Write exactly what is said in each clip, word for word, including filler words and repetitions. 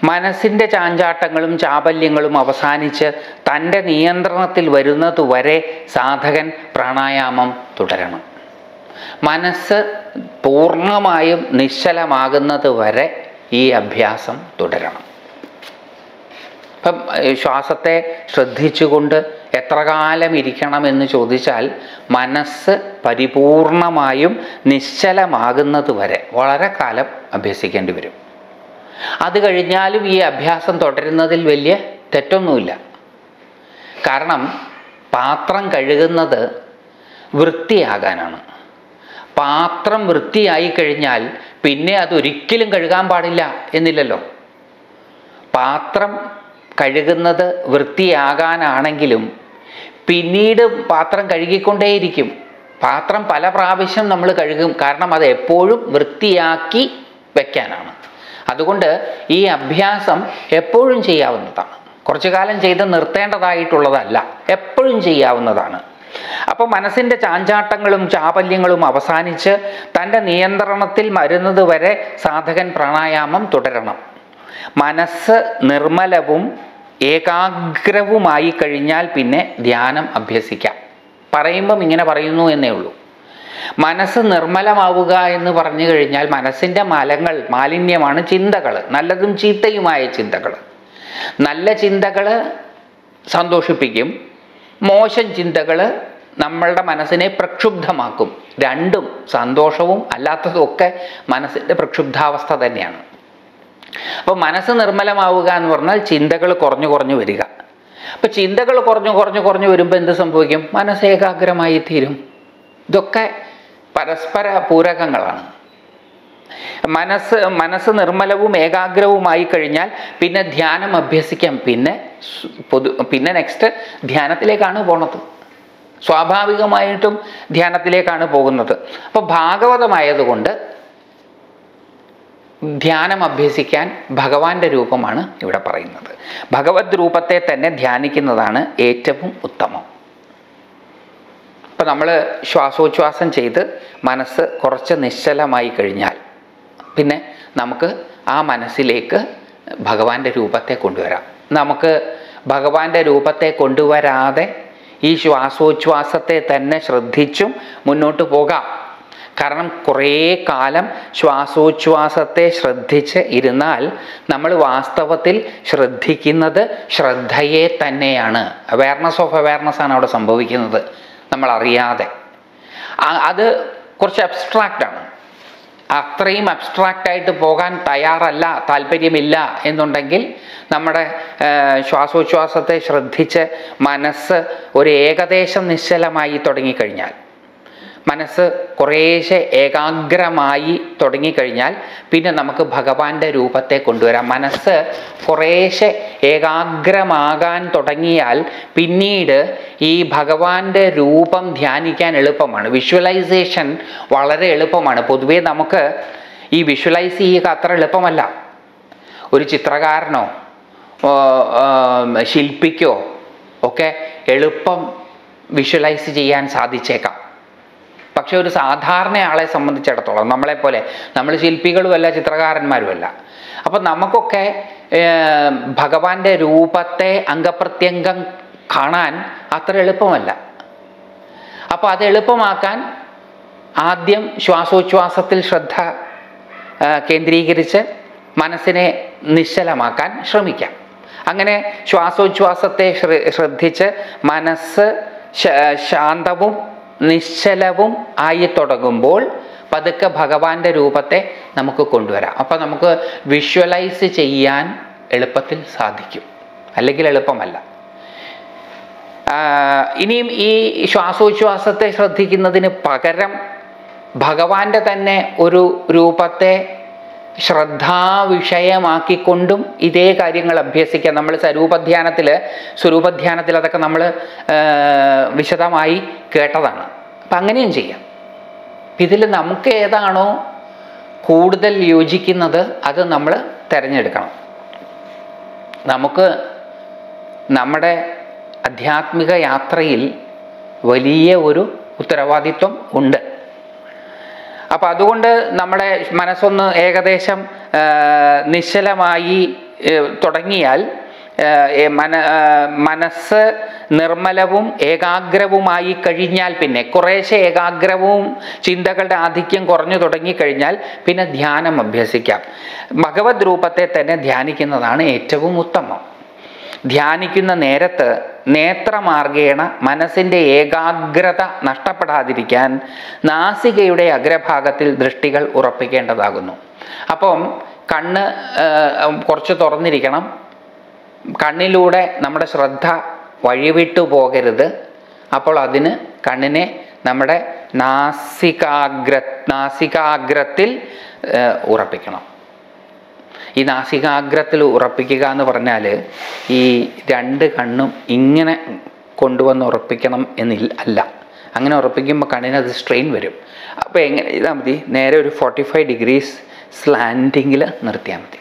മനസ്സിൻ്റെ ചാഞ്ചാട്ടങ്ങളും ചാപല്യങ്ങളും അവസാനിച്ച് തൻ്റെ നിയന്ത്രണത്തിൽ വരുന്നതുവരെ സാധകൻ പ്രാണായാമം തുടരണം. മനസ്സ് പൂർണ്ണമായും നിശ്ചലമാകുന്നത് വരെ ഈ അഭ്യാസം തുടരണം. ഇപ്പം ശ്വാസത്തെ ശ്രദ്ധിച്ചുകൊണ്ട് എത്ര കാലം ഇരിക്കണമെന്ന് ചോദിച്ചാൽ മനസ്സ് പരിപൂർണമായും നിശ്ചലമാകുന്നത് വരെ വളരെ കാലം അഭ്യസിക്കേണ്ടി വരും. അത് കഴിഞ്ഞാലും ഈ അഭ്യാസം തുടരുന്നതിൽ വലിയ തെറ്റൊന്നുമില്ല. കാരണം പാത്രം കഴുകുന്നത് വൃത്തിയാകാനാണ്. പാത്രം വൃത്തിയായി കഴിഞ്ഞാൽ പിന്നെ അതൊരിക്കലും കഴുകാൻ പാടില്ല എന്നില്ലല്ലോ. പാത്രം കഴുകുന്നത് വൃത്തിയാകാനാണെങ്കിലും പിന്നീട് പാത്രം കഴുകിക്കൊണ്ടേയിരിക്കും. പാത്രം പല പ്രാവശ്യം നമ്മൾ കഴുകും. കാരണം അത് എപ്പോഴും വൃത്തിയാക്കി വയ്ക്കാനാണ്. അതുകൊണ്ട് ഈ അഭ്യാസം എപ്പോഴും ചെയ്യാവുന്നതാണ്. കുറച്ചു കാലം ചെയ്ത് നിർത്തേണ്ടതായിട്ടുള്ളതല്ല, എപ്പോഴും ചെയ്യാവുന്നതാണ്. അപ്പോൾ മനസ്സിൻ്റെ ചാഞ്ചാട്ടങ്ങളും ചാപല്യങ്ങളും അവസാനിച്ച് തൻ്റെ നിയന്ത്രണത്തിൽ വരുന്നത് വരെ സാധകൻ പ്രാണായാമം തുടരണം. മനസ്സ് നിർമ്മലവും ഏകാഗ്രവുമായി കഴിഞ്ഞാൽ പിന്നെ ധ്യാനം അഭ്യസിക്കാം. പറയുമ്പം ഇങ്ങനെ പറയുന്നു എന്നേ ഉള്ളൂ. മനസ്സ് നിർമ്മലമാവുക എന്ന് പറഞ്ഞു കഴിഞ്ഞാൽ മനസ്സിൻ്റെ മലങ്ങൾ മാലിന്യമാണ് ചിന്തകൾ, നല്ലതും ചീത്തയുമായ ചിന്തകൾ. നല്ല ചിന്തകൾ സന്തോഷിപ്പിക്കും, മോശം ചിന്തകൾ നമ്മളുടെ മനസ്സിനെ പ്രക്ഷുബ്ധമാക്കും. രണ്ടും സന്തോഷവും അല്ലാത്തതും ഒക്കെ മനസ്സിൻ്റെ പ്രക്ഷുബ്ധാവസ്ഥ തന്നെയാണ്. അപ്പോൾ മനസ്സ് നിർമ്മലമാവുക എന്ന് പറഞ്ഞാൽ ചിന്തകൾ കുറഞ്ഞു കുറഞ്ഞു വരിക. അപ്പോൾ ചിന്തകൾ കുറഞ്ഞു കുറഞ്ഞു കുറഞ്ഞു വരുമ്പോൾ എന്ത് സംഭവിക്കും? മനസ്സ് ഏകാഗ്രമായി തീരും. ഇതൊക്കെ പരസ്പര പൂരകങ്ങളാണ്. മനസ്സ് മനസ്സ് നിർമ്മലവും ഏകാഗ്രവുമായി കഴിഞ്ഞാൽ പിന്നെ ധ്യാനം അഭ്യസിക്കാം. പിന്നെ പൊതു പിന്നെ നെക്സ്റ്റ് ധ്യാനത്തിലേക്കാണ് പോണത്. സ്വാഭാവികമായിട്ടും ധ്യാനത്തിലേക്കാണ് പോകുന്നത്. അപ്പോൾ ഭാഗവതമായതുകൊണ്ട് ധ്യാനം അഭ്യസിക്കാൻ ഭഗവാന്റെ രൂപമാണ് ഇവിടെ പറയുന്നത്. ഭഗവത് രൂപത്തെ തന്നെ ധ്യാനിക്കുന്നതാണ് ഏറ്റവും ഉത്തമം. അപ്പം നമ്മൾ ശ്വാസോച്ഛ്വാസം ചെയ്ത് മനസ്സ് കുറച്ച് നിശ്ചലമായി കഴിഞ്ഞാൽ പിന്നെ നമുക്ക് ആ മനസ്സിലേക്ക് ഭഗവാന്റെ രൂപത്തെ കൊണ്ടുവരാം. നമുക്ക് ഭഗവാന്റെ രൂപത്തെ കൊണ്ടുവരാതെ ഈ ശ്വാസോച്ഛ്വാസത്തെ തന്നെ ശ്രദ്ധിച്ചും മുന്നോട്ട് പോകാം. കാരണം കുറേ കാലം ശ്വാസോച്ഛ്വാസത്തെ ശ്രദ്ധിച്ച് ഇരുന്നാൽ നമ്മൾ വാസ്തവത്തിൽ ശ്രദ്ധിക്കുന്നത് ശ്രദ്ധയെ തന്നെയാണ്. അവയർനെസ് ഓഫ് അവയർനെസ് ആണ് അവിടെ സംഭവിക്കുന്നത്, നമ്മൾ അറിയാതെ. അത് കുറച്ച് അബ്സ്ട്രാക്റ്റാണ്. അത്രയും അബ്സ്ട്രാക്റ്റായിട്ട് പോകാൻ തയ്യാറല്ല, താല്പര്യമില്ല എന്നുണ്ടെങ്കിൽ നമ്മുടെ ശ്വാസോച്ഛ്വാസത്തെ ശ്രദ്ധിച്ച് മനസ്സ് ഒരു ഏകദേശം നിശ്ചലമായി തുടങ്ങിക്കഴിഞ്ഞാൽ, മനസ്സ് കുറേശ്ശെ ഏകാഗ്രമായി തുടങ്ങിക്കഴിഞ്ഞാൽ പിന്നെ നമുക്ക് ഭഗവാന്റെ രൂപത്തെ കൊണ്ടുവരാം. മനസ്സ് കുറേശ്ശെ ഏകാഗ്രമാകാൻ തുടങ്ങിയാൽ പിന്നീട് ഈ ഭഗവാന്റെ രൂപം ധ്യാനിക്കാൻ എളുപ്പമാണ്. വിഷ്വലൈസേഷൻ വളരെ എളുപ്പമാണ്. പൊതുവേ നമുക്ക് ഈ വിഷ്വലൈസ് ചെയ്യുക അത്ര എളുപ്പമല്ല. ഒരു ചിത്രകാരനോ ശില്പിക്കോ ഒക്കെ എളുപ്പം വിഷ്വലൈസ് ചെയ്യാൻ സാധിച്ചേക്കാം. പക്ഷെ ഒരു സാധാരണ ആളെ സംബന്ധിച്ചിടത്തോളം, നമ്മളെപ്പോലെ, നമ്മൾ ശില്പികളുമല്ല ചിത്രകാരന്മാരുമല്ല, അപ്പം നമുക്കൊക്കെ ഭഗവാന്റെ രൂപത്തെ അംഗപ്രത്യംഗം കാണാൻ അത്ര എളുപ്പമല്ല. അപ്പോൾ അത് എളുപ്പമാക്കാൻ ആദ്യം ശ്വാസോച്ഛ്വാസത്തിൽ ശ്രദ്ധ കേന്ദ്രീകരിച്ച് മനസ്സിനെ നിശ്ചലമാക്കാൻ ശ്രമിക്കാം. അങ്ങനെ ശ്വാസോച്ഛ്വാസത്തെ ശ്രദ്ധിച്ച് മനസ്സ് ശാന്തവും നിശ്ചലവും ആയി തുടങ്ങുമ്പോൾ പതുക്കെ ഭഗവാന്റെ രൂപത്തെ നമുക്ക് കൊണ്ടുവരാം. അപ്പം നമുക്ക് വിഷ്വലൈസ് ചെയ്യാൻ എളുപ്പത്തിൽ സാധിക്കും, അല്ലെങ്കിൽ എളുപ്പമല്ല. ഇനിയും ഈ ശ്വാസോച്ഛ്വാസത്തെ ശ്രദ്ധിക്കുന്നതിന് പകരം ഭഗവാന്റെ തന്നെ ഒരു രൂപത്തെ ശ്രദ്ധാവിഷയമാക്കിക്കൊണ്ടും ഇതേ കാര്യങ്ങൾ അഭ്യസിക്കാം. നമ്മൾ സ്വരൂപധ്യാനത്തിൽ സ്വരൂപധ്യാനത്തിൽ അതൊക്കെ നമ്മൾ വിശദമായി കേട്ടതാണ്. അപ്പം അങ്ങനെയും ചെയ്യാം. ഇതിൽ നമുക്ക് ഏതാണോ കൂടുതൽ യോജിക്കുന്നത് അത് നമ്മൾ തിരഞ്ഞെടുക്കണം. നമുക്ക് നമ്മുടെ ആധ്യാത്മിക യാത്രയിൽ വലിയ ഒരു ഉത്തരവാദിത്വം ഉണ്ട്. അപ്പം അതുകൊണ്ട് നമ്മുടെ മനസ്സൊന്ന് ഏകദേശം നിശ്ചലമായി തുടങ്ങിയാൽ മന മനസ്സ് നിർമ്മലവും ഏകാഗ്രവുമായി കഴിഞ്ഞാൽ പിന്നെ കുറേശ്ശെ ഏകാഗ്രവും ചിന്തകളുടെ ആധിക്യം കുറഞ്ഞു തുടങ്ങിക്കഴിഞ്ഞാൽ പിന്നെ ധ്യാനം അഭ്യസിക്കാം. ഭഗവത് രൂപത്തെ തന്നെ ധ്യാനിക്കുന്നതാണ് ഏറ്റവും ഉത്തമം. ധ്യാനിക്കുന്ന നേരത്ത് നേത്രമാർഗേണ മനസ്സിൻ്റെ ഏകാഗ്രത നഷ്ടപ്പെടാതിരിക്കാൻ നാസികയുടെ അഗ്രഭാഗത്തിൽ ദൃഷ്ടികൾ ഉറപ്പിക്കേണ്ടതാകുന്നു. അപ്പം കണ്ണ് കുറച്ച് തുറന്നിരിക്കണം. കണ്ണിലൂടെ നമ്മുടെ ശ്രദ്ധ വഴിവിട്ടു പോകരുത്. അപ്പോൾ അതിന് കണ്ണിനെ നമ്മുടെ നാസികാഗ്ര നാസികാഗ്രത്തിൽ ഉറപ്പിക്കണം. ഈ നാസികാഗ്രത്തിൽ ഉറപ്പിക്കുക എന്ന് പറഞ്ഞാൽ ഈ രണ്ട് കണ്ണും ഇങ്ങനെ കൊണ്ടുവന്ന് ഉറപ്പിക്കണം എന്നില്ല അല്ല. അങ്ങനെ ഉറപ്പിക്കുമ്പോൾ കണ്ണിനത് സ്ട്രെയിൻ വരും. അപ്പോൾ എങ്ങനെ ചെയ്താൽ മതി? നേരെ ഒരു ഫോർട്ടി ഫൈവ് ഡിഗ്രീസ് സ്ലാൻഡിങ്ങിൽ നിർത്തിയാൽ മതി.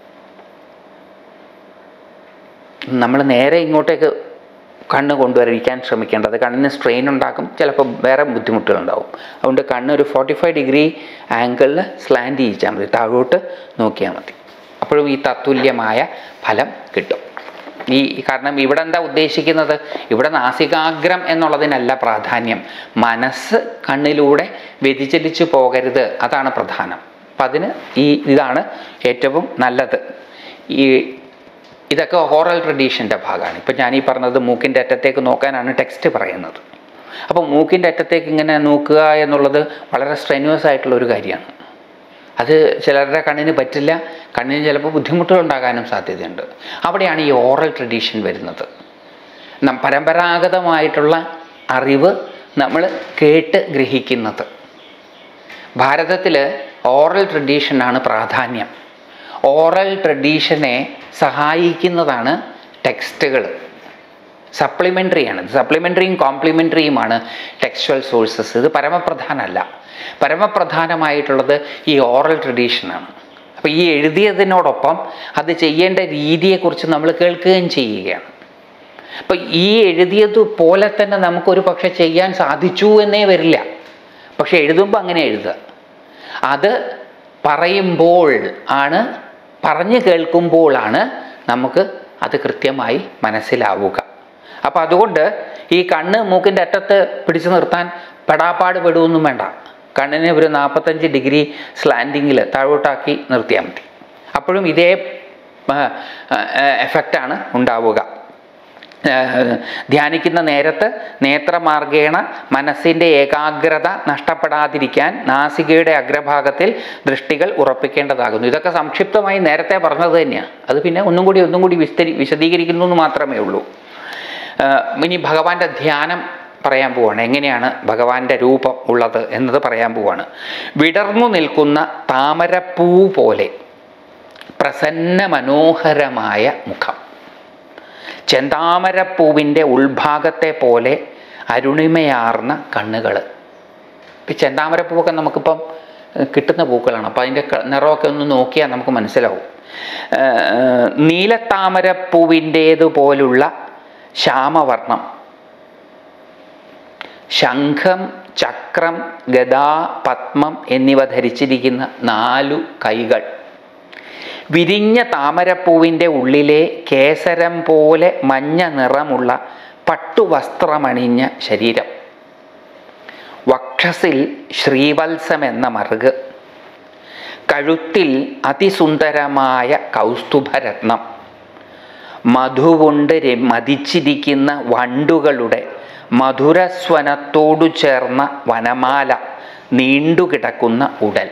നമ്മൾ നേരെ ഇങ്ങോട്ടേക്ക് കണ്ണ് കൊണ്ടുവരിക്കാൻ ശ്രമിക്കേണ്ടത് കണ്ണിന് സ്ട്രെയിൻ ഉണ്ടാക്കും, ചിലപ്പോൾ വേറെ ബുദ്ധിമുട്ടുകളുണ്ടാവും. അതുകൊണ്ട് കണ്ണ് ഒരു ഫോർട്ടി ഫൈവ് ഡിഗ്രി ആംഗിളിൽ സ്ലാൻഡ് ചെയ്യിച്ചാൽ മതി, താഴോട്ട് നോക്കിയാൽ മതി. അപ്പോഴും ഈ തത്തുല്യമായ ഫലം കിട്ടും. ഈ കാരണം ഇവിടെ എന്താ ഉദ്ദേശിക്കുന്നത്? ഇവിടെ നാസികാഗ്രം എന്നുള്ളതിനല്ല പ്രാധാന്യം, മനസ്സ് കണ്ണിലൂടെ വ്യതിചലിച്ചു പോകരുത്, അതാണ് പ്രധാനം. അപ്പം അതിന് ഈ ഇതാണ് ഏറ്റവും നല്ലത്. ഈ ഇതൊക്കെ ഓറൽ ട്രഡീഷൻ്റെ ഭാഗമാണ്. ഇപ്പം ഞാനീ പറഞ്ഞത് മൂക്കിൻ്റെ അറ്റത്തേക്ക് നോക്കാനാണ് ടെക്സ്റ്റ് പറയുന്നത്. അപ്പോൾ മൂക്കിൻ്റെ അറ്റത്തേക്ക് ഇങ്ങനെ നോക്കുക എന്നുള്ളത് വളരെ സ്ട്രെന്യൂസ് ആയിട്ടുള്ളൊരു കാര്യമാണ്. അത് ചിലരുടെ കണ്ണിന് പറ്റില്ല, കണ്ണിന് ചിലപ്പോൾ ബുദ്ധിമുട്ടുകൾ ഉണ്ടാകാനും സാധ്യതയുണ്ട്. അവിടെയാണ് ഈ ഓറൽ ട്രഡീഷൻ വരുന്നത്. നം പരമ്പരാഗതമായിട്ടുള്ള അറിവ് നമ്മൾ കേട്ട് ഗ്രഹിക്കുന്നത്. ഭാരതത്തിൽ ഓറൽ ട്രഡീഷനാണ് പ്രാധാന്യം. ഓറൽ ട്രഡീഷനെ സഹായിക്കുന്നതാണ് ടെക്സ്റ്റുകൾ. സപ്ലിമെൻ്ററിയാണ്. സപ്ലിമെൻ്ററിയും കോംപ്ലിമെൻ്ററിയുമാണ് ടെക്സ്ച്വൽ സോഴ്സസ്. ഇത് പരമപ്രധാനമല്ല. പരമപ്രധാനമായിട്ടുള്ളത് ഈ ഓറൽ ട്രഡീഷനാണ്. അപ്പോൾ ഈ എഴുതിയതിനോടൊപ്പം അത് ചെയ്യേണ്ട രീതിയെക്കുറിച്ച് നമ്മൾ കേൾക്കുകയും ചെയ്യുകയാണ്. അപ്പോൾ ഈ എഴുതിയതുപോലെ തന്നെ നമുക്കൊരു പക്ഷെ ചെയ്യാൻ സാധിച്ചു എന്നേ വരില്ല. പക്ഷെ എഴുതുമ്പോൾ അങ്ങനെ എഴുതുക. അത് പറയുമ്പോൾ ആണ്, പറഞ്ഞു കേൾക്കുമ്പോഴാണ് നമുക്ക് അത് കൃത്യമായി മനസ്സിലാവുക. അപ്പം അതുകൊണ്ട് ഈ കണ്ണ് മൂക്കിൻ്റെ അറ്റത്ത് പിടിച്ചു നിർത്താൻ പെടാപ്പാട് പെടുവൊന്നും വേണ്ട. കണ്ണിനെ ഒരു നാൽപ്പത്തഞ്ച് ഡിഗ്രി സ്ലാൻഡിങ്ങിൽ താഴോട്ടാക്കി നിർത്തിയാൽ മതി. അപ്പോഴും ഇതേ എഫക്റ്റാണ് ഉണ്ടാവുക. ധ്യാനിക്കുന്ന നേരത്ത് നേത്രമാർഗേണ മനസ്സിൻ്റെ ഏകാഗ്രത നഷ്ടപ്പെടാതിരിക്കാൻ നാസികയുടെ അഗ്രഭാഗത്തിൽ ദൃഷ്ടികൾ ഉറപ്പിക്കേണ്ടതാകുന്നു. ഇതൊക്കെ സംക്ഷിപ്തമായി നേരത്തെ പറഞ്ഞത് തന്നെയാണ്. അത് പിന്നെ ഒന്നും കൂടി ഒന്നും കൂടി വിസ്തരി വിശദീകരിക്കുന്നു എന്ന് മാത്രമേ ഉള്ളൂ. ഇനി ഭഗവാന്റെ ധ്യാനം പറയാൻ പോവാണ്. എങ്ങനെയാണ് ഭഗവാന്റെ രൂപം ഉള്ളത് എന്നത് പറയാൻ പോവാണ്. വിടർന്നു നിൽക്കുന്ന താമരപ്പൂ പോലെ പ്രസന്ന മനോഹരമായ മുഖം, ചെന്താമരപ്പൂവിൻ്റെ ഉൾഭാഗത്തെ പോലെ അരുണിമയാർന്ന കണ്ണുകൾ. ഇപ്പം ചെന്താമരപ്പൂവൊക്കെ നമുക്കിപ്പം കിട്ടുന്ന പൂക്കളാണ്. അപ്പം അതിൻ്റെ നിറമൊക്കെ ഒന്ന് നോക്കിയാൽ നമുക്ക് മനസ്സിലാവും. നീലത്താമരപ്പൂവിൻ്റേതുപോലുള്ള ശ്യാമവർണം, ശംഖം, ചക്രം, ഗദാ, പത്മം എന്നിവ ധരിച്ചിരിക്കുന്ന നാലു കൈകൾ, വിരിഞ്ഞ താമരപ്പൂവിൻ്റെ ഉള്ളിലെ കേസരം പോലെ മഞ്ഞ നിറമുള്ള പട്ടുവസ്ത്രമണിഞ്ഞ ശരീരം, വക്ഷസിൽ ശ്രീവത്സമെന്ന മറുക്, കഴുത്തിൽ അതിസുന്ദരമായ കൗസ്തുഭരത്നം, മധുകൊണ്ട് മതിച്ചിരിക്കുന്ന വണ്ടുകളുടെ മധുരസ്വനത്തോടു ചേർന്ന വനമാല നീണ്ടുകിടക്കുന്ന ഉടൽ,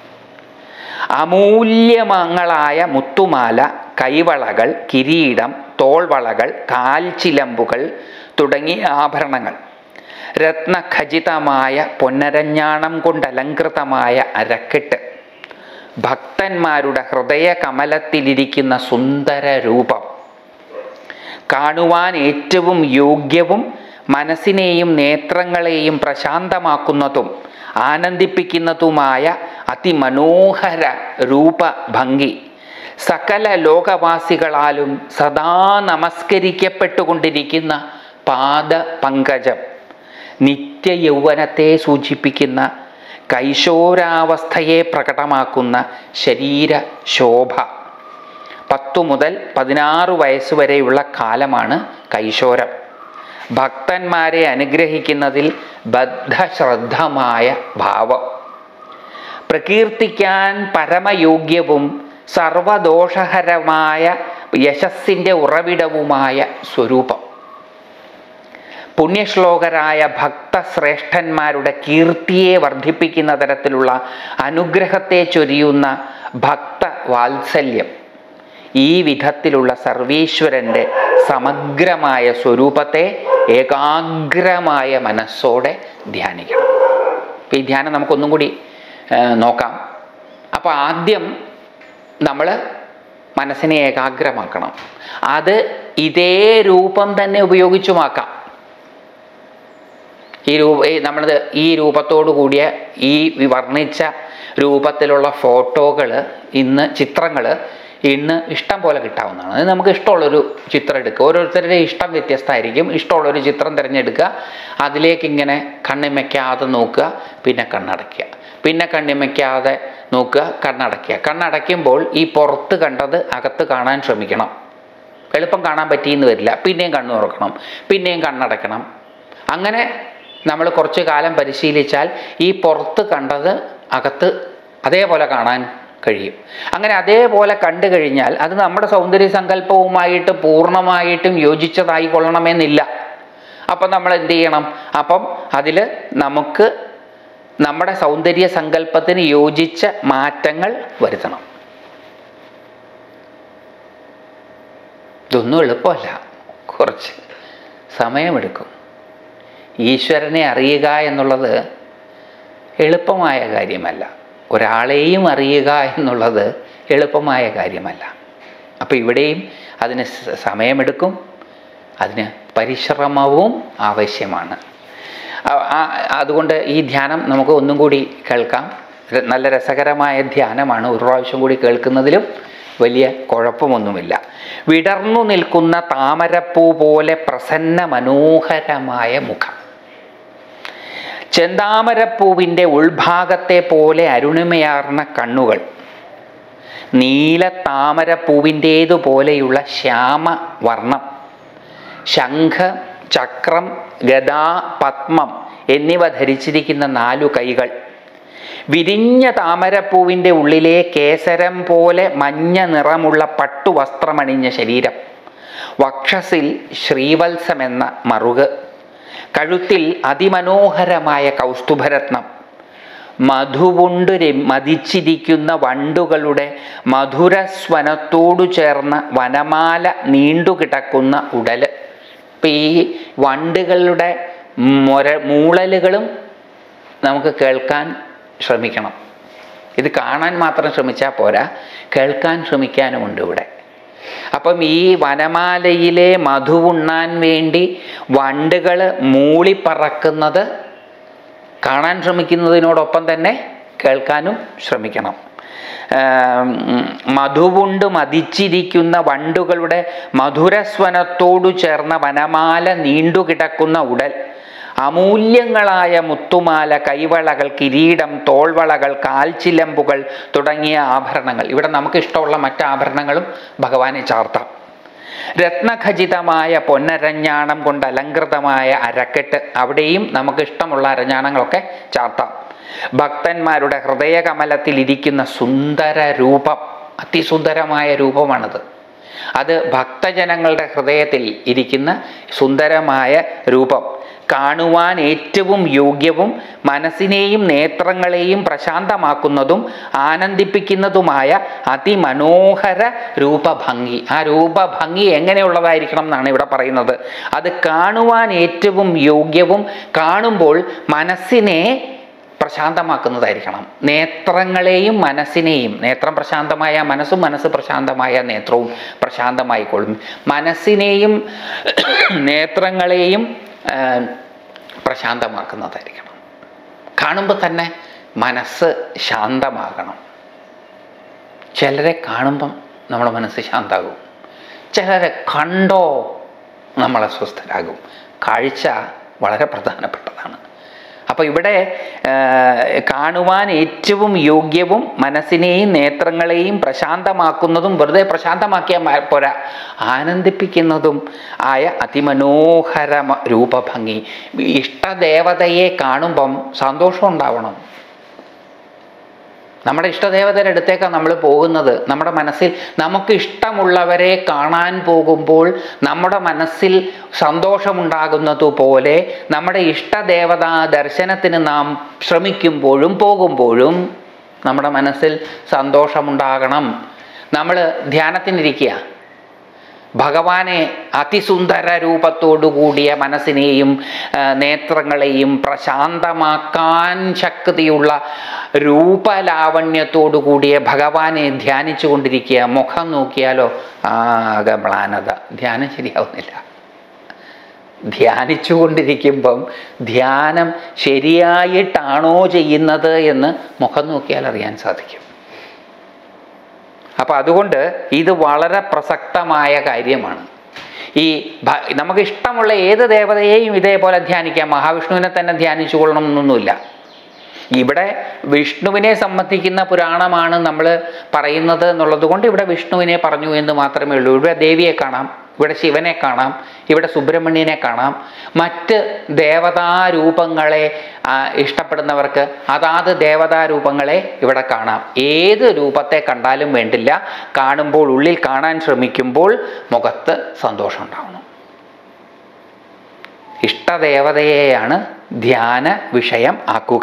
അമൂല്യമങ്ങളായ മുത്തുമാല, കൈവളകൾ, കിരീടം, തോൾവളകൾ, കാൽച്ചിലമ്പുകൾ തുടങ്ങിയ ആഭരണങ്ങൾ, രത്നഖചിതമായ പൊന്നരഞ്ഞാണം കൊണ്ടലങ്കൃതമായ അരക്കെട്ട്, ഭക്തന്മാരുടെ ഹൃദയ കമലത്തിലിരിക്കുന്ന സുന്ദര രൂപം, കാണുവാൻ ഏറ്റവും യോഗ്യവും മനസ്സിനെയും നേത്രങ്ങളെയും പ്രശാന്തമാക്കുന്നതും ആനന്ദിപ്പിക്കുന്നതുമായ അതിമനോഹര രൂപഭംഗി, സകല ലോകവാസികളാലും സദാ നമസ്കരിക്കപ്പെട്ടുകൊണ്ടിരിക്കുന്ന പാദപങ്കജം, നിത്യയൗവനത്തെ സൂചിപ്പിക്കുന്ന കൈശോരാവസ്ഥയെ പ്രകടമാക്കുന്ന ശരീരശോഭ, പത്തു മുതൽ പതിനാറ് വയസ്സ് വരെയുള്ള കാലമാണ് കൈശോരം. ഭക്തന്മാരെ അനുഗ്രഹിക്കുന്നതിൽ ബദ്ധശ്രദ്ധമായ ഭാവം, പ്രകീർത്തിക്കാൻ പരമയോഗ്യവും സർവദോഷഹരമായ യശസ്സിൻ്റെ ഉറവിടവുമായ സ്വരൂപം. പുണ്യശ്ലോകരായ ഭക്തശ്രേഷ്ഠന്മാരുടെ കീർത്തിയെ വർദ്ധിപ്പിക്കുന്ന തരത്തിലുള്ള അനുഗ്രഹത്തെ ചൊരിയുന്ന ഭക്തവാത്സല്യം. ഈ വിധത്തിലുള്ള സർവീശ്വരൻ്റെ സമഗ്രമായ സ്വരൂപത്തെ ഏകാഗ്രമായ മനസ്സോടെ ധ്യാനിക്കണം. അപ്പോൾ ഈ ധ്യാനം നമുക്കൊന്നും കൂടി നോക്കാം. അപ്പോൾ ആദ്യം നമ്മൾ മനസ്സിനെ ഏകാഗ്രമാക്കണം. അത് ഇതേ രൂപം തന്നെ ഉപയോഗിച്ചുമാക്കാം. ഈ രൂപ നമ്മളത് ഈ രൂപത്തോടു കൂടിയ ഈ വർണ്ണിച്ച രൂപത്തിലുള്ള ഫോട്ടോകൾ ഇന്ന് ചിത്രങ്ങൾ ഇന്ന് ഇഷ്ടം പോലെ കിട്ടാവുന്നതാണ്. അത് നമുക്ക് ഇഷ്ടമുള്ളൊരു ചിത്രം എടുക്കുക. ഓരോരുത്തരുടെ ഇഷ്ടം വ്യത്യസ്തമായിരിക്കും. ഇഷ്ടമുള്ളൊരു ചിത്രം തിരഞ്ഞെടുക്കുക, അതിലേക്ക് ഇങ്ങനെ കണ്ണിമയ്ക്കാതെ നോക്കുക, പിന്നെ കണ്ണടയ്ക്കുക, പിന്നെ കണ്ണിമയ്ക്കാതെ നോക്കുക, കണ്ണടയ്ക്കുക. കണ്ണടയ്ക്കുമ്പോൾ ഈ പുറത്ത് കണ്ടത് അകത്ത് കാണാൻ ശ്രമിക്കണം. എളുപ്പം കാണാൻ പറ്റിയെന്ന് വരില്ല. പിന്നെയും കണ്ണു തുറക്കണം, പിന്നെയും കണ്ണടയ്ക്കണം. അങ്ങനെ നമ്മൾ കുറച്ച് കാലം പരിശീലിച്ചാൽ ഈ പുറത്ത് കണ്ടത് അകത്ത് അതേപോലെ കാണാൻ കഴിയും. അങ്ങനെ അതേപോലെ കണ്ടു കഴിഞ്ഞാൽ അത് നമ്മുടെ സൗന്ദര്യ സങ്കല്പവുമായിട്ട് പൂർണ്ണമായിട്ടും യോജിച്ചതായി കൊള്ളണമെന്നില്ല. അപ്പം നമ്മൾ എന്ത് ചെയ്യണം? അപ്പം അതിൽ നമുക്ക് നമ്മുടെ സൗന്ദര്യ സങ്കല്പത്തിന് യോജിച്ച മാറ്റങ്ങൾ വരുത്തണം. ഇതൊന്നും എളുപ്പമല്ല, കുറച്ച് സമയമെടുക്കും. ഈശ്വരനെ അറിയുക എന്നുള്ളത് എളുപ്പമായ കാര്യമല്ല. ഒരാളെയും അറിയുക എന്നുള്ളത് എളുപ്പമായ കാര്യമല്ല. അപ്പോൾ ഇവിടെയും അതിന് സമയമെടുക്കും, അതിന് പരിശ്രമവും ആവശ്യമാണ്. അതുകൊണ്ട് ഈ ധ്യാനം നമുക്ക് ഒന്നും കൂടി കേൾക്കാം. നല്ല രസകരമായ ധ്യാനമാണ്. ഒരു പ്രാവശ്യം കൂടി കേൾക്കുന്നതിലും വലിയ കുഴപ്പമൊന്നുമില്ല. വിടർന്നു നിൽക്കുന്ന താമരപ്പൂ പോലെ പ്രസന്ന മനോഹരമായ മുഖം, ചെന്താമരപ്പൂവിൻ്റെ ഉൾഭാഗത്തെ പോലെ അരുണിമയാർന്ന കണ്ണുകൾ, നീല താമരപ്പൂവിൻ്റേതുപോലെയുള്ള ശ്യാമവർണം, ശംഖ്, ചക്രം, ഗദാ, പത്മം എന്നിവ ധരിച്ചിരിക്കുന്ന നാലു കൈകൾ, വിരിഞ്ഞ താമരപ്പൂവിൻ്റെ ഉള്ളിലെ കേസരം പോലെ മഞ്ഞ നിറമുള്ള പട്ടുവസ്ത്രമണിഞ്ഞ ശരീരം, വക്ഷസിൽ ശ്രീവത്സമെന്ന മറുക്, കഴുത്തിൽ അതിമനോഹരമായ കൗസ്തുഭരത്നം, മധുവുണ്ട് മതിച്ചിരിക്കുന്ന വണ്ടുകളുടെ മധുരസ്വനത്തോടു ചേർന്ന വനമാല നീണ്ടുകിടക്കുന്ന ഉടല്. ഇപ്പം ഈ വണ്ടുകളുടെ മൊര മൂളലുകളും നമുക്ക് കേൾക്കാൻ ശ്രമിക്കണം. ഇത് കാണാൻ മാത്രം ശ്രമിച്ചാൽ പോരാ, കേൾക്കാൻ ശ്രമിക്കാനുമുണ്ട് ഇവിടെ. അപ്പം ഈ വനമാലയിലെ മധുവുണ്ണാൻ വേണ്ടി വണ്ടുകൾ മൂളിപ്പറക്കുന്നത് കാണാൻ ശ്രമിക്കുന്നതിനോടൊപ്പം തന്നെ കേൾക്കാനും ശ്രമിക്കണം. മധുവുണ്ട് മതിച്ചിരിക്കുന്ന വണ്ടുകളുടെ മധുരസ്വനത്തോടു ചേർന്ന വനമാല നീണ്ടുകിടക്കുന്ന ഉടൽ, അമൂല്യങ്ങളായ മുത്തുമാല, കൈവളകൾ, കിരീടം, തോൾവളകൾ, കാൽച്ചിലമ്പുകൾ തുടങ്ങിയ ആഭരണങ്ങൾ. ഇവിടെ നമുക്ക് ഇഷ്ടമുള്ള മറ്റ് ആഭരണങ്ങളും ഭഗവാനെ ചാർത്താം. രത്നഖചിതമായ പൊന്നരഞ്ഞാണം കൊണ്ട് അലങ്കൃതമായ അരക്കെട്ട്, അവിടെയും നമുക്ക് ഇഷ്ടമുള്ള അരഞ്ഞാണങ്ങളൊക്കെ ചാർത്താം. ഭക്തന്മാരുടെ ഹൃദയകമലത്തിൽ ഇരിക്കുന്ന സുന്ദര രൂപം, അതിസുന്ദരമായ രൂപമാണത്. അത് ഭക്തജനങ്ങളുടെ ഹൃദയത്തിൽ ഇരിക്കുന്ന സുന്ദരമായ രൂപം, കാണുവാൻ ഏറ്റവും യോഗ്യവും മനസ്സിനെയും നേത്രങ്ങളെയും പ്രശാന്തമാക്കുന്നതും ആനന്ദിപ്പിക്കുന്നതുമായ അതിമനോഹര രൂപഭംഗി. ആ രൂപഭംഗി എങ്ങനെയുള്ളതായിരിക്കണം എന്നാണ് ഇവിടെ പറയുന്നത്. അത് കാണുവാൻ ഏറ്റവും യോഗ്യവും കാണുമ്പോൾ മനസ്സിനെ പ്രശാന്തമാക്കുന്നതായിരിക്കണം. നേത്രങ്ങളെയും മനസ്സിനെയും, നേത്രം പ്രശാന്തമായ മനസ്സും മനസ്സ് പ്രശാന്തമായ നേത്രവും പ്രശാന്തമായിക്കൊള്ളും. മനസ്സിനെയും നേത്രങ്ങളെയും പ്രശാന്തമാക്കുന്നതായിരിക്കണം. കാണുമ്പോൾ തന്നെ മനസ്സ് ശാന്തമാകണം. ചിലരെ കാണുമ്പം നമ്മുടെ മനസ്സ് ശാന്തമാകും, ചിലരെ കണ്ടോ നമ്മൾ അസ്വസ്ഥരാകും. കാഴ്ച വളരെ പ്രധാനപ്പെട്ടതാണ്. അപ്പം അപ്പോൾ ഇവിടെ കാണുവാൻ ഏറ്റവും യോഗ്യവും മനസ്സിനെയും നേത്രങ്ങളെയും പ്രശാന്തമാക്കുന്നതും, വെറുതെ പ്രശാന്തമാക്കിയാൽ പോരാ, ആനന്ദിപ്പിക്കുന്നതും ആയ അതിമനോഹര രൂപഭംഗി. ഇഷ്ടദേവതയെ കാണുമ്പം സന്തോഷം ഉണ്ടാവണം. നമ്മുടെ ഇഷ്ടദേവതയുടെ അടുത്തേക്കാണ് നമ്മൾ പോകുന്നത്. നമ്മുടെ മനസ്സിൽ നമുക്ക് ഇഷ്ടമുള്ളവരെ കാണാൻ പോകുമ്പോൾ നമ്മുടെ മനസ്സിൽ സന്തോഷമുണ്ടാകുന്നതുപോലെ നമ്മുടെ ഇഷ്ടദേവതാ ദർശനത്തിന് നാം ശ്രമിക്കുമ്പോഴും പോകുമ്പോഴും നമ്മുടെ മനസ്സിൽ സന്തോഷമുണ്ടാകണം. നമ്മൾ ധ്യാനത്തിനിരിക്കുക, ഭഗവാനെ അതിസുന്ദര രൂപത്തോടു കൂടിയ മനസ്സിനെയും നേത്രങ്ങളെയും പ്രശാന്തമാക്കാൻ ശക്തിയുള്ള രൂപലാവണ്യത്തോടു കൂടിയ ഭഗവാനെ ധ്യാനിച്ചു കൊണ്ടിരിക്കുക. മുഖം നോക്കിയാലോ ആകെ മ്ലാനത, ധ്യാനം ശരിയാവുന്നില്ല. ധ്യാനിച്ചു കൊണ്ടിരിക്കുമ്പം ധ്യാനം ശരിയായിട്ടാണോ ചെയ്യുന്നത് എന്ന് മുഖം നോക്കിയാൽ അറിയാൻ സാധിക്കും. അപ്പം അതുകൊണ്ട് ഇത് വളരെ പ്രസക്തമായ കാര്യമാണ്. ഈ നമുക്ക് ഇഷ്ടമുള്ള ഏത് ദേവതയെയും ഇതേപോലെ ധ്യാനിക്കാം. മഹാവിഷ്ണുവിനെ തന്നെ ധ്യാനിച്ചു കൊള്ളണം എന്നൊന്നുമില്ല. ഇവിടെ വിഷ്ണുവിനെ സംബന്ധിക്കുന്ന പുരാണമാണ് നമ്മൾ പറയുന്നത് എന്നുള്ളത് കൊണ്ട് ഇവിടെ വിഷ്ണുവിനെ പറഞ്ഞു എന്ന് മാത്രമേ ഉള്ളൂ. ഇവിടെ ദേവിയെ കാണാം, ഇവിടെ ശിവനെ കാണാം, ഇവിടെ സുബ്രഹ്മണ്യനെ കാണാം. മറ്റ് ദേവതാരൂപങ്ങളെ ഇഷ്ടപ്പെടുന്നവർക്ക് അതാത് ദേവതാരൂപങ്ങളെ ഇവിടെ കാണാം. ഏത് രൂപത്തെ കണ്ടാലും വേണ്ടില്ല, കാണുമ്പോൾ ഉള്ളിൽ കാണാൻ ശ്രമിക്കുമ്പോൾ മുഖത്ത് സന്തോഷം ഉണ്ടാവണം. ഇഷ്ടദേവതയെയാണ് ധ്യാന വിഷയം ആക്കുക.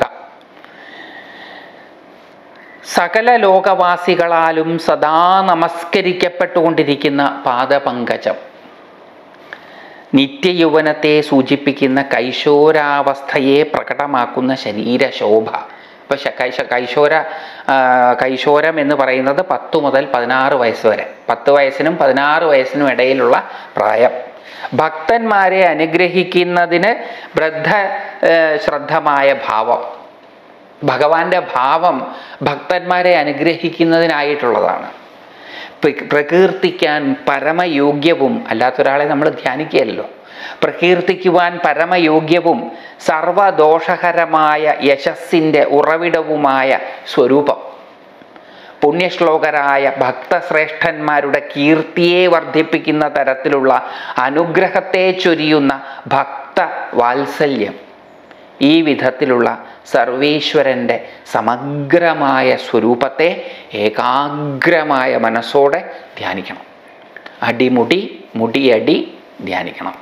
സകല ലോകവാസികളാലും സദാ നമസ്കരിക്കപ്പെട്ടുകൊണ്ടിരിക്കുന്ന പാദപങ്കജം, നിത്യയൗവനത്തെ സൂചിപ്പിക്കുന്ന കൈശോരാവസ്ഥയെ പ്രകടമാക്കുന്ന ശരീരശോഭ. ഇപ്പം കൈശ കൈശോര കൈശോരം എന്ന് പറയുന്നത് പത്ത് മുതൽ പതിനാറ് വയസ്സ് വരെ, പത്ത് വയസ്സിനും പതിനാറ് വയസ്സിനും ഇടയിലുള്ള പ്രായം. ഭക്തന്മാരെ അനുഗ്രഹിക്കുന്നതിന് ബദ്ധ ശ്രദ്ധമായ ഭാവം, ഭഗവാന്റെ ഭാവം ഭക്തന്മാരെ അനുഗ്രഹിക്കുന്നതിനായിട്ടുള്ളതാണ്. പ്രകീർത്തിക്കാൻ പരമയോഗ്യവും, അല്ലാത്തൊരാളെ നമ്മൾ ധ്യാനിക്കുകയല്ലോ, പ്രകീർത്തിക്കുവാൻ പരമയോഗ്യവും സർവദോഷകരമായ യശസ്സിൻ്റെ ഉറവിടവുമായ സ്വരൂപം. പുണ്യശ്ലോകരായ ഭക്തശ്രേഷ്ഠന്മാരുടെ കീർത്തിയെ വർദ്ധിപ്പിക്കുന്ന തരത്തിലുള്ള അനുഗ്രഹത്തെ ചൊരിയുന്ന ഭക്ത വാത്സല്യം. ഈ വിധത്തിലുള്ള സർവേശ്വരൻ്റെ സമഗ്രമായ സ്വരൂപത്തെ ഏകാഗ്രമായ മനസ്സോടെ ധ്യാനിക്കണം. അടിമുടി മുടിയടി ധ്യാനിക്കണം.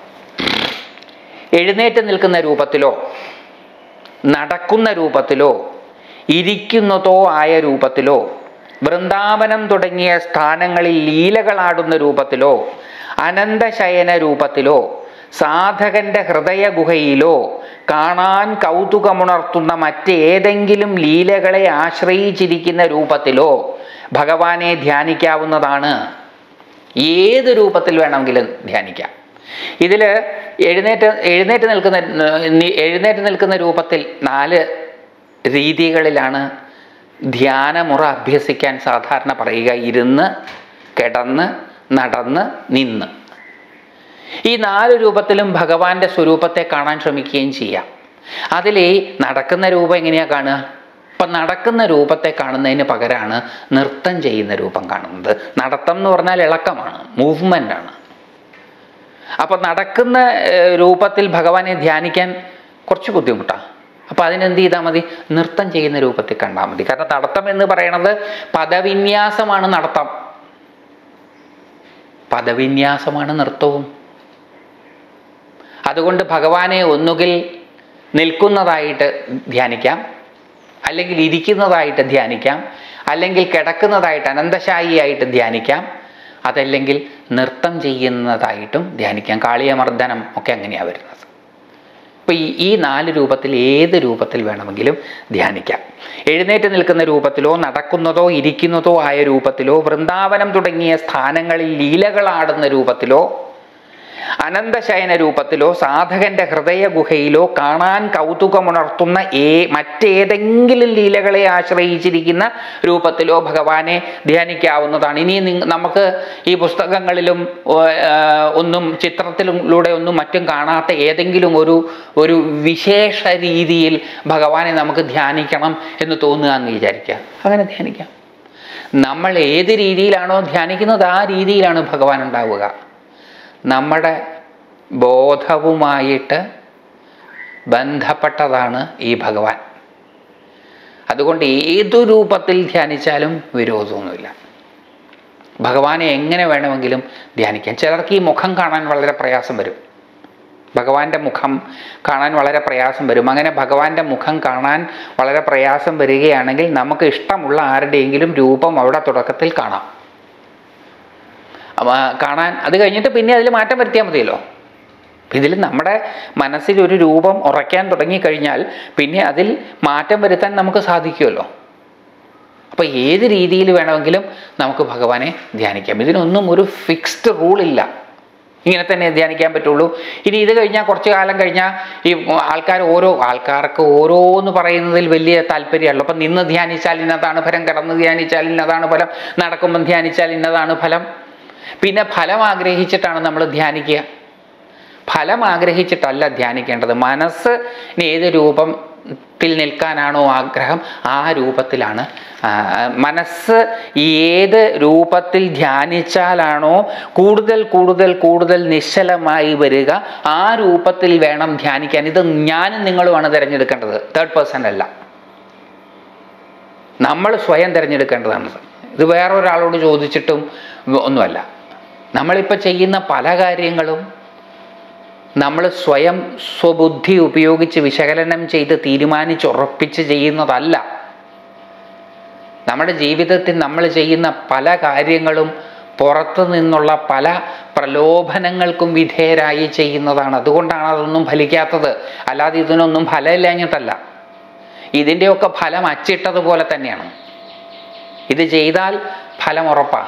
എഴുന്നേറ്റ് നിൽക്കുന്ന രൂപത്തിലോ നടക്കുന്ന രൂപത്തിലോ ഇരിക്കുന്നതോ ആയ രൂപത്തിലോ വൃന്ദാവനം തുടങ്ങിയ സ്ഥാനങ്ങളിൽ ലീലകളാടുന്ന രൂപത്തിലോ അനന്തശയന രൂപത്തിലോ സാധകന്റെ ഹൃദയ ഗുഹയിലോ കാണാൻ കൗതുകമുണർത്തുന്ന മറ്റേതെങ്കിലും ലീലകളെ ആശ്രയിച്ചിരിക്കുന്ന രൂപത്തിലോ ഭഗവാനെ ധ്യാനിക്കാവുന്നതാണ്. ഏത് രൂപത്തിൽ വേണമെങ്കിലും ധ്യാനിക്കാം. ഇതിൽ എഴുന്നേറ്റ് എഴുന്നേറ്റ് നിൽക്കുന്ന എഴുന്നേറ്റ് നിൽക്കുന്ന രൂപത്തിൽ നാല് രീതികളിലാണ് ധ്യാനമുറ അഭ്യസിക്കാൻ സാധാരണ പറയുക. ഇരുന്ന്, കിടന്ന്, നടന്ന്, നിന്ന്. ഈ നാല് രൂപത്തിലും ഭഗവാന്റെ സ്വരൂപത്തെ കാണാൻ ശ്രമിക്കുകയും ചെയ്യാം. അതിൽ ഈ നടക്കുന്ന രൂപം എങ്ങനെയാണ് കാണുക? അപ്പം നടക്കുന്ന രൂപത്തെ കാണുന്നതിന് പകരമാണ് നൃത്തം ചെയ്യുന്ന രൂപം കാണുന്നത്. നടത്തം എന്ന് പറഞ്ഞാൽ ഇളക്കമാണ്, മൂവ്മെൻ്റ് ആണ്. അപ്പം നടക്കുന്ന രൂപത്തിൽ ഭഗവാനെ ധ്യാനിക്കാൻ കുറച്ച് ബുദ്ധിമുട്ടാണ്. അപ്പം അതിനെന്ത് ചെയ്താൽ മതി? നൃത്തം ചെയ്യുന്ന രൂപത്തിൽ കണ്ടാൽ മതി. കാരണം നടത്തം എന്ന് പറയുന്നത് പദവിന്യാസമാണ്. നടത്തം പദവിന്യാസമാണ് നൃത്തവും. അതുകൊണ്ട് ഭഗവാനെ ഒന്നുകിൽ നിൽക്കുന്നതായിട്ട് ധ്യാനിക്കാം, അല്ലെങ്കിൽ ഇരിക്കുന്നതായിട്ട് ധ്യാനിക്കാം, അല്ലെങ്കിൽ കിടക്കുന്നതായിട്ട് അനന്തശായിയായിട്ട് ധ്യാനിക്കാം, അതല്ലെങ്കിൽ നൃത്തം ചെയ്യുന്നതായിട്ടും ധ്യാനിക്കാം. കാളിയമർദ്ദനം ഒക്കെ അങ്ങനെയാണ് വരുന്നത്. അപ്പോൾ ഈ ഈ നാല് രൂപത്തിൽ ഏത് രൂപത്തിൽ വേണമെങ്കിലും ധ്യാനിക്കാം. എഴുന്നേറ്റ് നിൽക്കുന്ന രൂപത്തിലോ നടക്കുന്നതോ ഇരിക്കുന്നതോ ആയ രൂപത്തിലോ വൃന്ദാവനം തുടങ്ങിയ സ്ഥാനങ്ങളിൽ ലീലകളാടുന്ന രൂപത്തിലോ അനന്തശയന രൂപത്തിലോ സാധകന്റെ ഹൃദയ ഗുഹയിലോ കാണാൻ കൗതുകമുണർത്തുന്ന ഏ മറ്റേതെങ്കിലും ലീലകളെ ആശ്രയിച്ചിരിക്കുന്ന രൂപത്തിലോ ഭഗവാനെ ധ്യാനിക്കാവുന്നതാണ്. ഇനി നമുക്ക് ഈ പുസ്തകങ്ങളിലും ഒന്നും ചിത്രത്തിലൂടെ ഒന്നും മറ്റും കാണാത്ത ഏതെങ്കിലും ഒരു ഒരു വിശേഷ രീതിയിൽ ഭഗവാനെ നമുക്ക് ധ്യാനിക്കണം എന്ന് തോന്നുക എന്ന് വിചാരിക്കുക. അങ്ങനെ ധ്യാനിക്കാം. നമ്മൾ ഏത് രീതിയിലാണോ ധ്യാനിക്കുന്നത് ആ രീതിയിലാണ് ഭഗവാൻ ഉണ്ടാവുക. നമ്മുടെ ബോധവുമായിട്ട് ബന്ധപ്പെട്ടതാണ് ഈ ഭഗവാൻ. അതുകൊണ്ട് ഏതു രൂപത്തിൽ ധ്യാനിച്ചാലും വിരോധമൊന്നുമില്ല. ഭഗവാനെ എങ്ങനെ വേണമെങ്കിലും ധ്യാനിക്കാം. ചിലർക്ക് ഈ മുഖം കാണാൻ വളരെ പ്രയാസം വരും. ഭഗവാന്റെ മുഖം കാണാൻ വളരെ പ്രയാസം വരും. അങ്ങനെ ഭഗവാന്റെ മുഖം കാണാൻ വളരെ പ്രയാസം വരികയാണെങ്കിൽ നമുക്ക് ഇഷ്ടമുള്ള ആരുടെയെങ്കിലും രൂപം അവിടെ തുടക്കത്തിൽ കാണാം. കാണാൻ അത് കഴിഞ്ഞിട്ട് പിന്നെ അതിൽ മാറ്റം വരുത്തിയാൽ മതിയല്ലോ. ഇതിൽ നമ്മുടെ മനസ്സിൽ ഒരു രൂപം ഉറയ്ക്കാൻ തുടങ്ങിക്കഴിഞ്ഞാൽ പിന്നെ അതിൽ മാറ്റം വരുത്താൻ നമുക്ക് സാധിക്കുമല്ലോ. അപ്പോൾ ഏത് രീതിയിൽ വേണമെങ്കിലും നമുക്ക് ഭഗവാനെ ധ്യാനിക്കാം. ഇതിനൊന്നും ഒരു ഫിക്സ്ഡ് റൂളില്ല. ഇങ്ങനെ തന്നെ ധ്യാനിക്കാൻ പറ്റുള്ളൂ. ഇനി ഇത് കഴിഞ്ഞാൽ കുറച്ച് കാലം കഴിഞ്ഞാൽ ഈ ആൾക്കാർ ഓരോ ആൾക്കാർക്ക് ഓരോന്ന് പറയുന്നതിൽ വലിയ താല്പര്യമുള്ളൂ. അപ്പം നിന്ന് ധ്യാനിച്ചാൽ ഇന്നതാണ് ഫലം, കിടന്ന് ധ്യാനിച്ചാൽ ഇന്നതാണ് ഫലം, നടക്കുമ്പം ധ്യാനിച്ചാൽ ഇന്നതാണ് ഫലം. പിന്നെ ഫലം ആഗ്രഹിച്ചിട്ടാണ് നമ്മൾ ധ്യാനിക്കുക. ഫലം ആഗ്രഹിച്ചിട്ടല്ല ധ്യാനിക്കേണ്ടത്. മനസ്സ് ഏത് രൂപത്തിൽ നിൽക്കാനാണോ ആഗ്രഹം ആ രൂപത്തിലാണ്. മനസ്സ് ഏത് രൂപത്തിൽ ധ്യാനിച്ചാലാണോ കൂടുതൽ കൂടുതൽ കൂടുതൽ നിശ്ചലമായി വരിക ആ രൂപത്തിൽ വേണം ധ്യാനിക്കാൻ. ഇത് ഞാനും നിങ്ങളുമാണ് തിരഞ്ഞെടുക്കേണ്ടത്, തേർഡ് പേഴ്സൺ അല്ല. നമ്മൾ സ്വയം തിരഞ്ഞെടുക്കേണ്ടതാണ്. ഇത് വേറൊരാളോട് ചോദിച്ചിട്ടും ഒന്നുമല്ല. നമ്മളിപ്പോൾ ചെയ്യുന്ന പല കാര്യങ്ങളും നമ്മൾ സ്വയം സ്വബുദ്ധി ഉപയോഗിച്ച് വിശകലനം ചെയ്ത് തീരുമാനിച്ചുറപ്പിച്ച് ചെയ്യുന്നതല്ല. നമ്മുടെ ജീവിതത്തിൽ നമ്മൾ ചെയ്യുന്ന പല കാര്യങ്ങളും പുറത്തു നിന്നുള്ള പല പ്രലോഭനങ്ങൾക്കും വിധേയരായി ചെയ്യുന്നതാണ്. അതുകൊണ്ടാണ് അതൊന്നും ഫലിക്കാത്തത്. അല്ലാതെ ഇതിനൊന്നും ഫലമില്ലാഞ്ഞിട്ടല്ല. ഇതിൻ്റെയൊക്കെ ഫലം അച്ചിട്ടതുപോലെ തന്നെയാണ്. ഇത് ചെയ്താൽ ഫലം ഉറപ്പാണ്.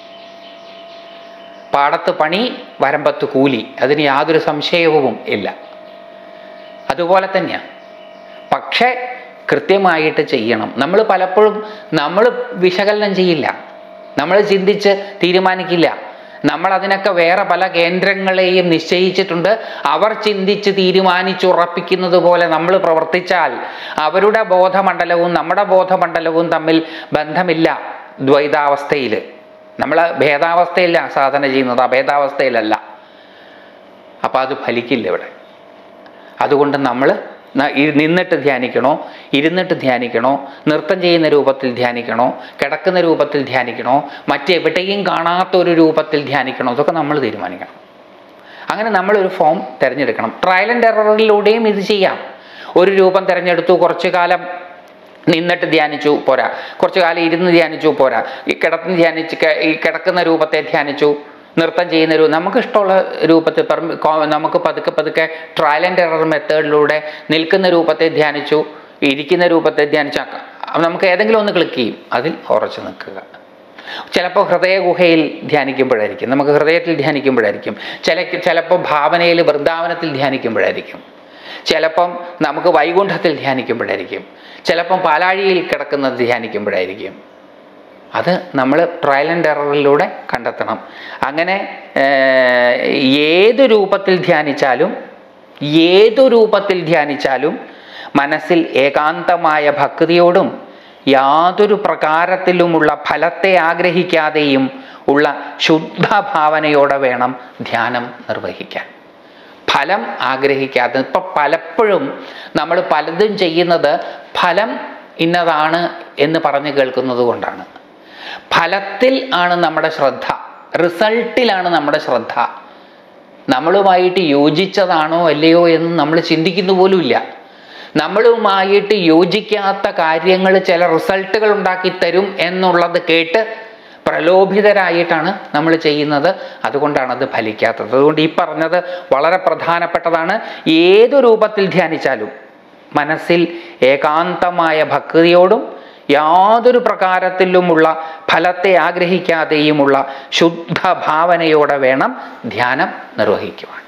പാടത്ത് പണി, വരമ്പത്ത് കൂലി, അതിന് യാതൊരു സംശയവും ഇല്ല. അതുപോലെ തന്നെയാണ്. പക്ഷേ കൃത്യമായിട്ട് ചെയ്യണം. നമ്മൾ പലപ്പോഴും നമ്മൾ വിശകലനം ചെയ്യില്ല, നമ്മൾ ചിന്തിച്ച് തീരുമാനിക്കില്ല. നമ്മൾ അതിനൊക്കെ വേറെ പല കേന്ദ്രങ്ങളെയും നിശ്ചയിച്ചിട്ടുണ്ട്. അവർ ചിന്തിച്ച് തീരുമാനിച്ചുറപ്പിക്കുന്നത് പോലെ നമ്മൾ പ്രവർത്തിച്ചാൽ അവരുടെ ബോധമണ്ഡലവും നമ്മുടെ ബോധമണ്ഡലവും തമ്മിൽ ബന്ധമില്ല. ദ്വൈതാവസ്ഥയിൽ നമ്മൾ ഭേദാവസ്ഥയില്ല സാധന ചെയ്യുന്നത്, അഭേദാവസ്ഥയിലല്ല. അപ്പം അത് ഫലിക്കില്ല ഇവിടെ. അതുകൊണ്ട് നമ്മൾ നിന്നിട്ട് ധ്യാനിക്കണോ, ഇരുന്നിട്ട് ധ്യാനിക്കണോ, നൃത്തം ചെയ്യുന്ന രൂപത്തിൽ ധ്യാനിക്കണോ, കിടക്കുന്ന രൂപത്തിൽ ധ്യാനിക്കണോ, മറ്റെവിടെയും കാണാത്തൊരു രൂപത്തിൽ ധ്യാനിക്കണോ, ഇതൊക്കെ നമ്മൾ തീരുമാനിക്കണം. അങ്ങനെ നമ്മളൊരു ഫോം തിരഞ്ഞെടുക്കണം. ട്രയൽ ആൻഡ് എററിലൂടെയും ഇത് ചെയ്യാം. ഒരു രൂപം തിരഞ്ഞെടുത്തു, കുറച്ചു കാലം നിന്നിട്ട് ധ്യാനിച്ചു, പോരാ. കുറച്ചു കാലം ഇരുന്ന് ധ്യാനിച്ചു, പോരാ. ഈ കിടന്ന് ധ്യാനിച്ച് ഈ കിടക്കുന്ന രൂപത്തെ ധ്യാനിച്ചു, നൃത്തം ചെയ്യുന്ന രൂപം നമുക്കിഷ്ടമുള്ള രൂപത്തിൽ നമുക്ക് പതുക്കെ പതുക്കെ ട്രയൽ ആൻഡ് എറർ മെത്തേഡിലൂടെ നിൽക്കുന്ന രൂപത്തെ ധ്യാനിച്ചു, ഇരിക്കുന്ന രൂപത്തെ ധ്യാനിച്ചു. നമുക്ക് ഏതെങ്കിലും ഒന്ന് ക്ലിക്ക് ചെയ്യും, അതിൽ ഉറച്ചു നിൽക്കുക. ചിലപ്പോൾ ഹൃദയ ഗുഹയിൽ ധ്യാനിക്കുമ്പോഴായിരിക്കും, നമുക്ക് ഹൃദയത്തിൽ ധ്യാനിക്കുമ്പോഴായിരിക്കും. ചില ചിലപ്പോൾ ഭാവനയിൽ വൃന്ദാവനത്തിൽ ധ്യാനിക്കുമ്പോഴായിരിക്കും. ചിലപ്പം നമുക്ക് വൈകുണ്ഠത്തിൽ ധ്യാനിക്കുമ്പോഴായിരിക്കും. ചിലപ്പം പാലാഴിയിൽ കിടക്കുന്നത് ധ്യാനിക്കുമ്പോഴായിരിക്കും. അത് നമ്മൾ ട്രയൽ ആൻഡ് എററിലൂടെ കണ്ടെത്തണം. അങ്ങനെ ഏതു രൂപത്തിൽ ധ്യാനിച്ചാലും ഏതു രൂപത്തിൽ ധ്യാനിച്ചാലും മനസ്സിൽ ഏകാന്തമായ ഭക്തിയോടും യാതൊരു പ്രകാരത്തിലുമുള്ള ഫലത്തെ ആഗ്രഹിക്കാതെയും ഉള്ള ശുദ്ധഭാവനയോടെ വേണം ധ്യാനം നിർവഹിക്കാൻ. ഫലം ആഗ്രഹിക്കാതെ. ഇപ്പം പലപ്പോഴും നമ്മൾ പലതും ചെയ്യുന്നത് ഫലം ഇന്നതാണ് എന്ന് പറഞ്ഞ് കേൾക്കുന്നത് കൊണ്ടാണ്. ഫലത്തിൽ ആണ് നമ്മുടെ ശ്രദ്ധ, റിസൾട്ടിലാണ് നമ്മുടെ ശ്രദ്ധ. നമ്മളുമായിട്ട് യോജിച്ചതാണോ അല്ലയോ എന്ന് നമ്മൾ ചിന്തിക്കുന്നു പോലുമില്ല. നമ്മളുമായിട്ട് യോജിക്കാത്ത കാര്യങ്ങൾ ചില റിസൾട്ടുകൾ ഉണ്ടാക്കി തരും എന്നുള്ളത് കേട്ട് പ്രലോഭിതരായിട്ടാണ് നമ്മൾ ചെയ്യുന്നത്. അതുകൊണ്ടാണ് അത് ഫലിക്കാത്തത്. അതുകൊണ്ട് ഈ പറഞ്ഞത് വളരെ പ്രധാനപ്പെട്ടതാണ്. ഏതു രൂപത്തിൽ ധ്യാനിച്ചാലും മനസ്സിൽ ഏകാന്തമായ ഭക്തിയോടും യാതൊരു പ്രകാരത്തിലുമുള്ള ഫലത്തെ ആഗ്രഹിക്കാതെയുമുള്ള ശുദ്ധ ഭാവനയോടെ വേണം ധ്യാനം നിർവഹിക്കുവാൻ.